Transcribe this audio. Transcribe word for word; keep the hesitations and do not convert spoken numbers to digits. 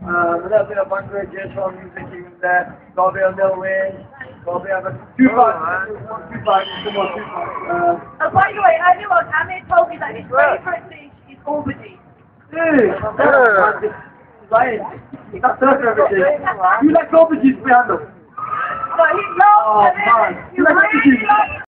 Um, a little bit of Bangladesh on music in there. Got a bit of Lil Wayne. Got a bit of a two bags. Two bags. Come on, two bags. Um, Oh, by the way, earlier on, Amir told me that his favourite dish is aubergine. dude, that's lying. That's perfect everything. You like aubergines, Fernando? But he loves Oh, it. man. He You like really aubergines? loves